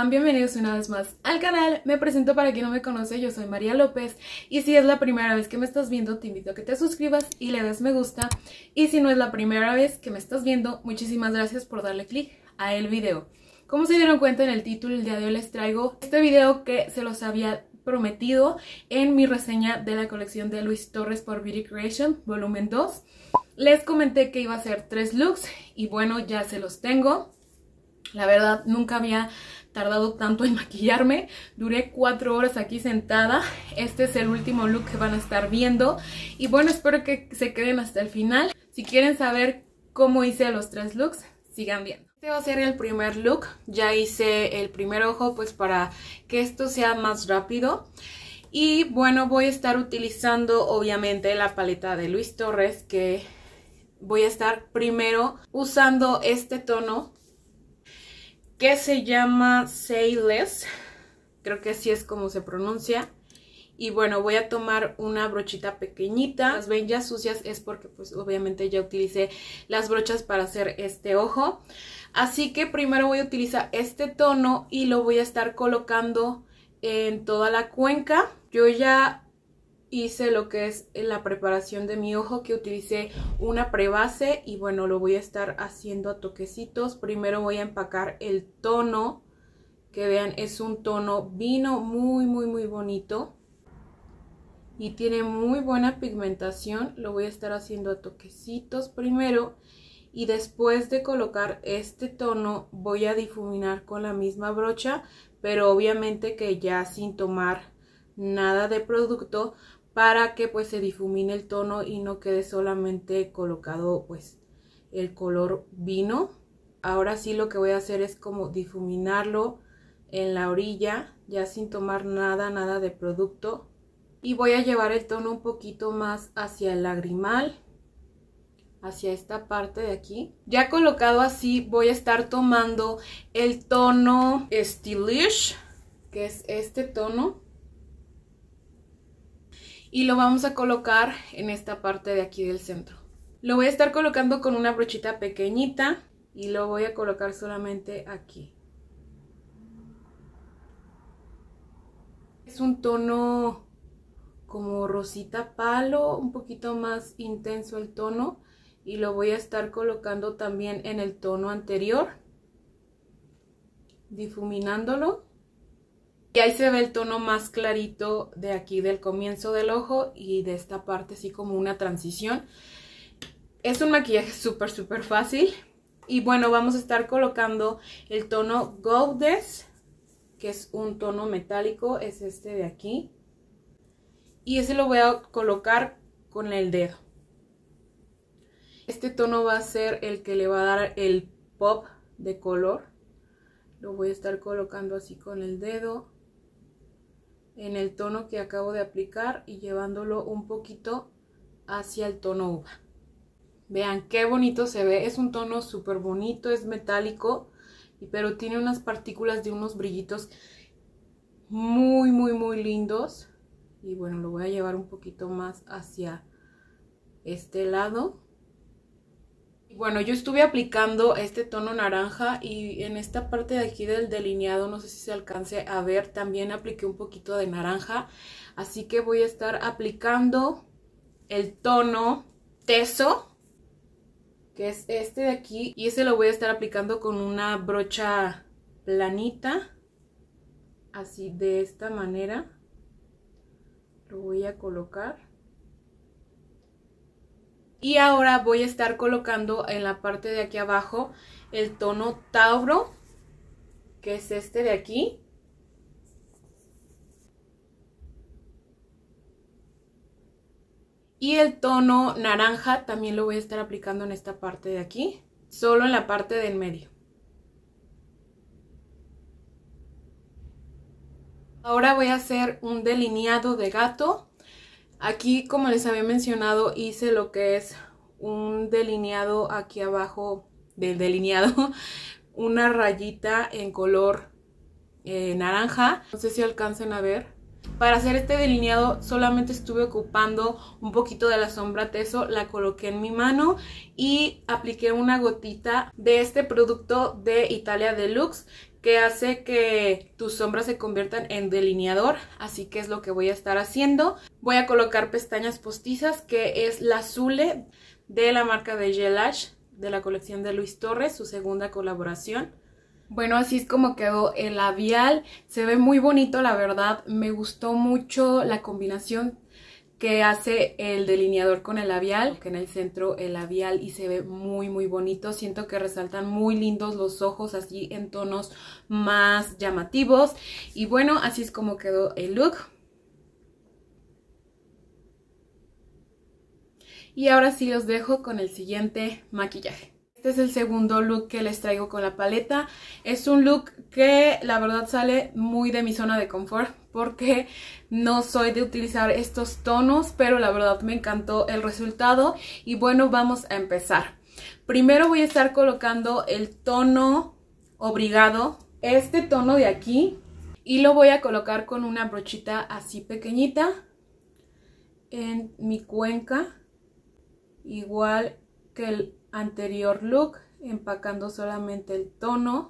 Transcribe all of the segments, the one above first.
están? Bienvenidos una vez más al canal. Me presento para quien no me conoce, yo soy María López y si es la primera vez que me estás viendo te invito a que te suscribas y le des me gusta, y si no es la primera vez que me estás viendo, muchísimas gracias por darle clic a el video. Como se dieron cuenta en el título, el día de hoy les traigo este video que se los había prometido en mi reseña de la colección de Luis Torres por Beauty Creation volumen 2. Les comenté que iba a ser 3 looks y bueno, ya se los tengo. La verdad, nunca había tardado tanto en maquillarme. Duré 4 horas aquí sentada. Este es el último look que van a estar viendo. Y bueno, espero que se queden hasta el final. Si quieren saber cómo hice los 3 looks, sigan viendo. Este va a ser el primer look. Ya hice el primer ojo pues para que esto sea más rápido. Y bueno, voy a estar utilizando obviamente la paleta de Luis Torres, que voy a estar primero usando este tono que se llama Say Less, creo que así es como se pronuncia. Y bueno, voy a tomar una brochita pequeñita. Las ven ya sucias es porque pues obviamente ya utilicé las brochas para hacer este ojo. Así que primero voy a utilizar este tono y lo voy a estar colocando en toda la cuenca. Yo ya hice lo que es la preparación de mi ojo, que utilicé una prebase y bueno, lo voy a estar haciendo a toquecitos. Primero voy a empacar el tono, que vean, es un tono vino muy bonito y tiene muy buena pigmentación. Lo voy a estar haciendo a toquecitos primero y después de colocar este tono voy a difuminar con la misma brocha, pero obviamente que ya sin tomar nada de producto, para que pues se difumine el tono y no quede solamente colocado pues el color vino. Ahora sí lo que voy a hacer es como difuminarlo en la orilla, ya sin tomar nada de producto. Y voy a llevar el tono un poquito más hacia el lagrimal, hacia esta parte de aquí. Ya colocado así, voy a estar tomando el tono Stylish, que es este tono, y lo vamos a colocar en esta parte de aquí del centro. Lo voy a estar colocando con una brochita pequeñita y lo voy a colocar solamente aquí. Es un tono como rosita palo, un poquito más intenso el tono, y lo voy a estar colocando también en el tono anterior, difuminándolo. Y ahí se ve el tono más clarito de aquí del comienzo del ojo y de esta parte, así como una transición. Es un maquillaje súper fácil. Y bueno, vamos a estar colocando el tono Goddess, que es un tono metálico, es este de aquí. Y ese lo voy a colocar con el dedo. Este tono va a ser el que le va a dar el pop de color. Lo voy a estar colocando así con el dedo en el tono que acabo de aplicar y llevándolo un poquito hacia el tono uva. Vean qué bonito se ve, es un tono súper bonito, es metálico, pero tiene unas partículas de unos brillitos muy lindos. Y bueno, lo voy a llevar un poquito más hacia este lado. Bueno, yo estuve aplicando este tono naranja y en esta parte de aquí del delineado, no sé si se alcance a ver, también apliqué un poquito de naranja. Así que voy a estar aplicando el tono Teso, que es este de aquí, y ese lo voy a estar aplicando con una brocha planita, así de esta manera. Lo voy a colocar. Y ahora voy a estar colocando en la parte de aquí abajo el tono Tauro, que es este de aquí. Y el tono naranja también lo voy a estar aplicando en esta parte de aquí, solo en la parte del medio. Ahora voy a hacer un delineado de gato. Aquí, como les había mencionado, hice lo que es un delineado aquí abajo del delineado, una rayita en color naranja, no sé si alcancen a ver. Para hacer este delineado solamente estuve ocupando un poquito de la sombra Teso, la coloqué en mi mano y apliqué una gotita de este producto de Italia Deluxe, que hace que tus sombras se conviertan en delineador, así que es lo que voy a estar haciendo. Voy a colocar pestañas postizas, que es la Azule de la marca de Gelash, de la colección de Luis Torres, su segunda colaboración. Bueno, así es como quedó el labial. Se ve muy bonito, la verdad. Me gustó mucho la combinación que hace el delineador con el labial, que en el centro el labial, y se ve muy muy bonito. Siento que resaltan muy lindos los ojos así en tonos más llamativos. Y bueno, así es como quedó el look. Y ahora sí los dejo con el siguiente maquillaje. Este es el segundo look que les traigo con la paleta. Es un look que la verdad sale muy de mi zona de confort, porque no soy de utilizar estos tonos, pero la verdad me encantó el resultado. Y bueno, vamos a empezar. Primero voy a estar colocando el tono Obrigado, este tono de aquí, y lo voy a colocar con una brochita así pequeñita en mi cuenca, igual que el anterior look, empacando solamente el tono.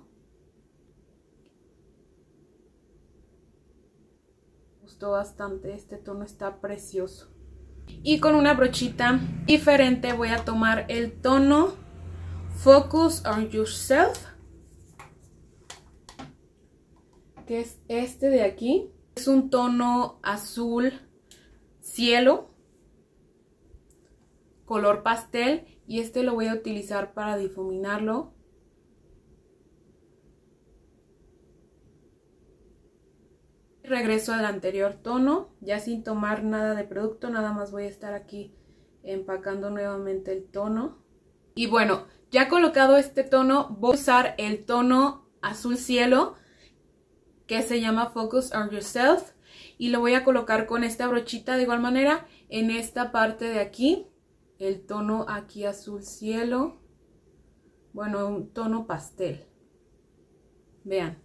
Me gustó bastante, este tono está precioso. Y con una brochita diferente voy a tomar el tono Focus on Yourself, que es este de aquí. Es un tono azul cielo, color pastel, y este lo voy a utilizar para difuminarlo. Regreso al anterior tono, ya sin tomar nada de producto, nada más voy a estar aquí empacando nuevamente el tono. Y bueno, ya colocado este tono, voy a usar el tono azul cielo, que se llama Focus on Yourself, y lo voy a colocar con esta brochita de igual manera en esta parte de aquí. El tono aquí azul cielo, bueno, un tono pastel, vean.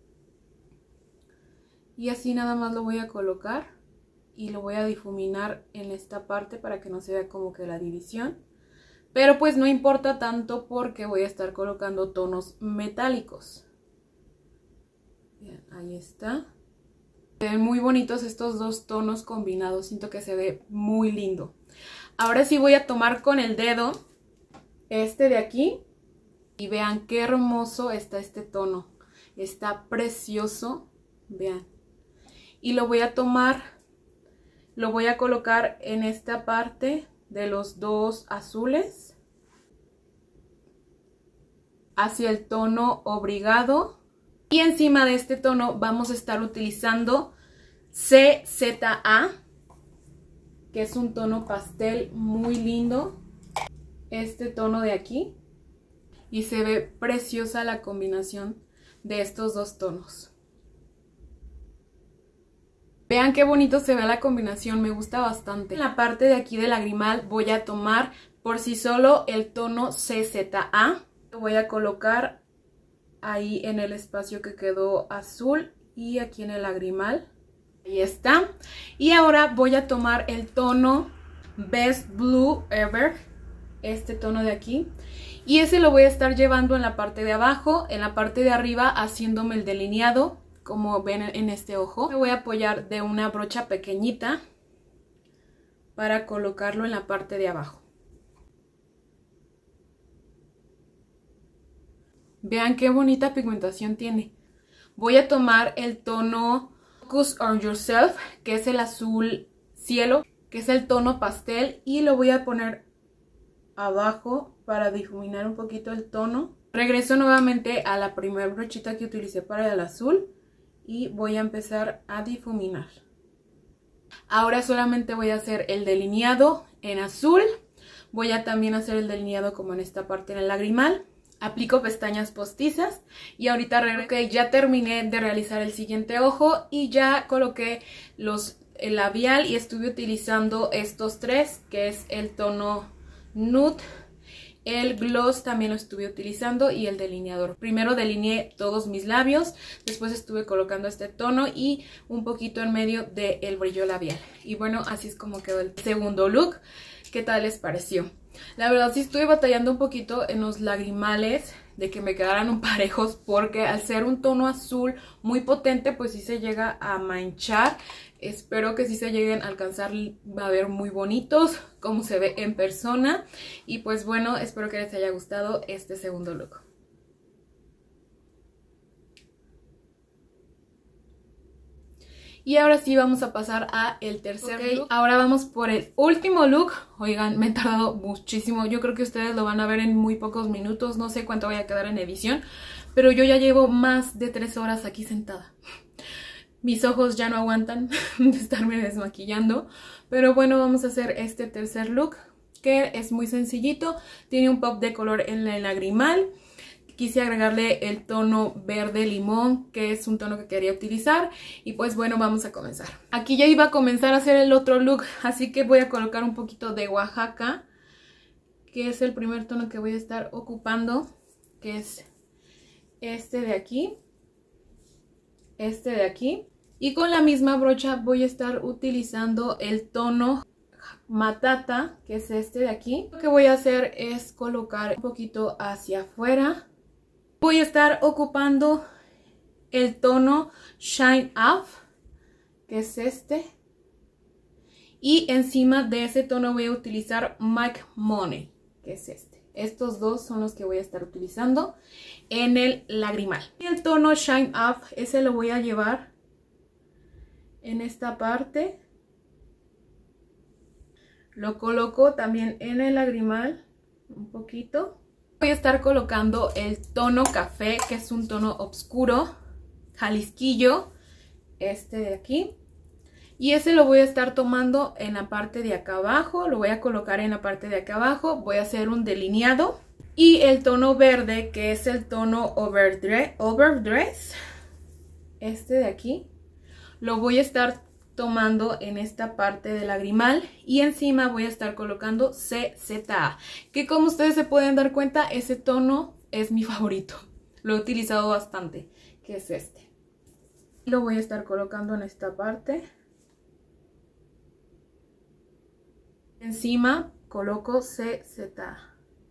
Y así nada más lo voy a colocar y lo voy a difuminar en esta parte para que no se vea como que la división. Pero pues no importa tanto porque voy a estar colocando tonos metálicos. Bien, ahí está. Se ven muy bonitos estos dos tonos combinados, siento que se ve muy lindo. Ahora sí voy a tomar con el dedo este de aquí y vean qué hermoso está este tono. Está precioso, vean. Y lo voy a tomar, lo voy a colocar en esta parte de los dos azules hacia el tono Obrigado. Y encima de este tono vamos a estar utilizando CZA, que es un tono pastel muy lindo, este tono de aquí, y se ve preciosa la combinación de estos dos tonos. Vean qué bonito se ve la combinación, me gusta bastante. En la parte de aquí del lagrimal voy a tomar por sí solo el tono CZA, lo voy a colocar ahí en el espacio que quedó azul y aquí en el lagrimal. Ahí está. Y ahora voy a tomar el tono Best Blue Ever, este tono de aquí, y ese lo voy a estar llevando en la parte de abajo, en la parte de arriba haciéndome el delineado, como ven en este ojo. Me voy a apoyar de una brocha pequeñita para colocarlo en la parte de abajo. Vean qué bonita pigmentación tiene. Voy a tomar el tono Focus on Yourself, que es el azul cielo, que es el tono pastel, y lo voy a poner abajo para difuminar un poquito el tono. Regreso nuevamente a la primera brochita que utilicé para el azul y voy a empezar a difuminar. Ahora solamente voy a hacer el delineado en azul. Voy a también hacer el delineado como en esta parte en el lagrimal. Aplico pestañas postizas y ahorita ya terminé de realizar el siguiente ojo y ya coloqué el labial y estuve utilizando estos tres, que es el tono nude, el gloss también lo estuve utilizando y el delineador. Primero delineé todos mis labios, después estuve colocando este tono y un poquito en medio del brillo labial. Y bueno, así es como quedó el segundo look. ¿Qué tal les pareció? La verdad sí estuve batallando un poquito en los lagrimales. de que me quedaran parejos, porque al ser un tono azul muy potente pues sí se llega a manchar. Espero que sí se lleguen a alcanzar a ver muy bonitos como se ve en persona. Y pues bueno, espero que les haya gustado este segundo look. Y ahora sí vamos a pasar a el tercer look. Ahora vamos por el último look. Oigan, me he tardado muchísimo. Yo creo que ustedes lo van a ver en muy pocos minutos. No sé cuánto vaya a quedar en edición, pero yo ya llevo más de 3 horas aquí sentada. Mis ojos ya no aguantan de estarme desmaquillando. Pero bueno, vamos a hacer este tercer look, que es muy sencillito. Tiene un pop de color en el lagrimal. Quise agregarle el tono verde limón, que es un tono que quería utilizar. Y pues bueno, vamos a comenzar. Aquí ya iba a comenzar a hacer el otro look, así que voy a colocar un poquito de Oaxaca, que es el primer tono que voy a estar ocupando, que es este de aquí. Este de aquí. Y con la misma brocha voy a estar utilizando el tono Matata, que es este de aquí. Lo que voy a hacer es colocar un poquito hacia afuera. Voy a estar ocupando el tono Shine Up, que es este. Y encima de ese tono voy a utilizar Make Money, que es este. Estos dos son los que voy a estar utilizando en el lagrimal. Y el tono Shine Up, ese lo voy a llevar en esta parte. Lo coloco también en el lagrimal un poquito. Voy a estar colocando el tono café, que es un tono oscuro, jalisquillo, este de aquí. Y ese lo voy a estar tomando en la parte de acá abajo, lo voy a colocar en la parte de acá abajo, voy a hacer un delineado. Y el tono verde, que es el tono Overdress, este de aquí, lo voy a estar tomando en esta parte del lagrimal y encima voy a estar colocando CZA, que como ustedes se pueden dar cuenta, ese tono es mi favorito, lo he utilizado bastante, que es este. Lo voy a estar colocando en esta parte. Encima coloco CZA.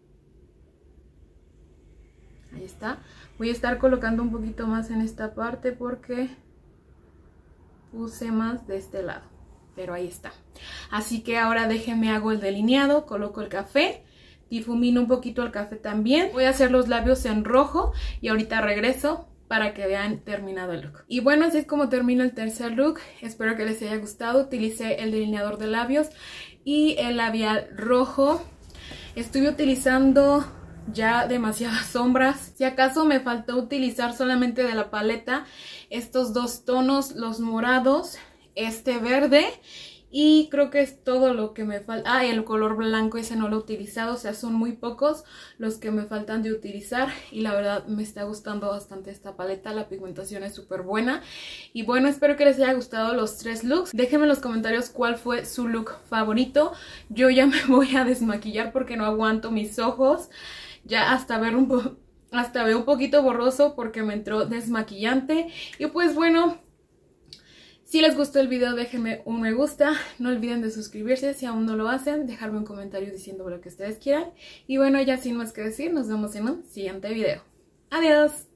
Ahí está. Voy a estar colocando un poquito más en esta parte porque puse más de este lado, pero ahí está. Así que ahora déjenme hago el delineado, coloco el café, difumino un poquito el café también. Voy a hacer los labios en rojo y ahorita regreso para que vean terminado el look. Y bueno, así es como termina el tercer look. Espero que les haya gustado. Utilicé el delineador de labios y el labial rojo. Estuve utilizando ya demasiadas sombras. Si acaso me faltó utilizar solamente de la paleta estos dos tonos, los morados, este verde, y creo que es todo lo que me falta. Ah, el color blanco, ese no lo he utilizado, o sea, son muy pocos los que me faltan de utilizar y la verdad me está gustando bastante esta paleta, la pigmentación es súper buena. Y bueno, espero que les haya gustado los 3 looks. Déjenme en los comentarios cuál fue su look favorito. Yo ya me voy a desmaquillar porque no aguanto mis ojos. Ya hasta veo un poquito borroso porque me entró desmaquillante. Y pues bueno, si les gustó el video déjenme un me gusta. No olviden de suscribirse si aún no lo hacen. Dejarme un comentario diciendo lo que ustedes quieran. Y bueno, ya sin más que decir, nos vemos en un siguiente video. Adiós.